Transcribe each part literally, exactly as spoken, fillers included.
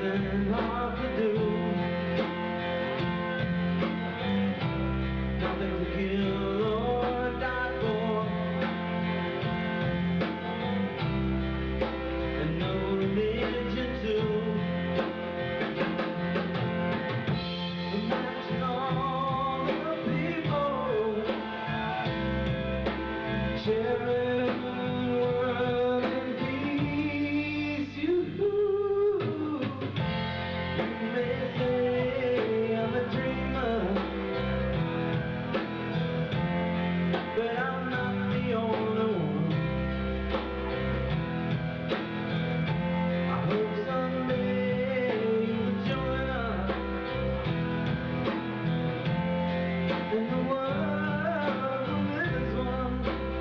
nothing hard to do, nothing to kill or die for, and no religion too. Imagine all the people sharing the world in peace. You, you may say I'm a dreamer, but I'm not the only one. I hope someday you'll join us in the world will live as one.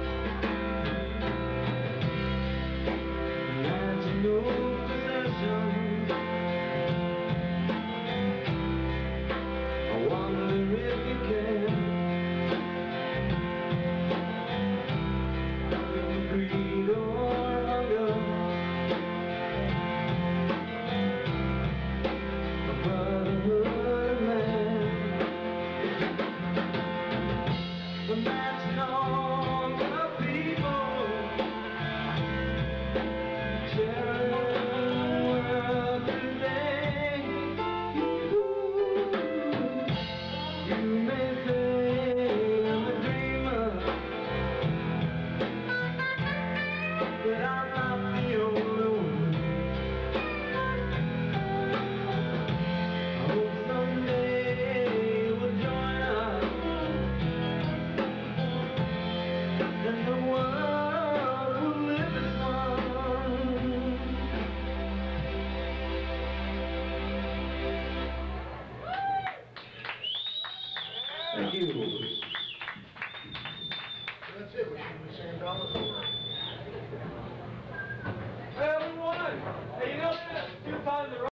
Imagine no possessions. I wonder if you can. Greed or hunger, a brotherhood of man. Imagine all the people sharing the world today. You may say I'm a dreamer, but I'm not the only one. I hope someday we'll join us, and the world will live as one. Thank you.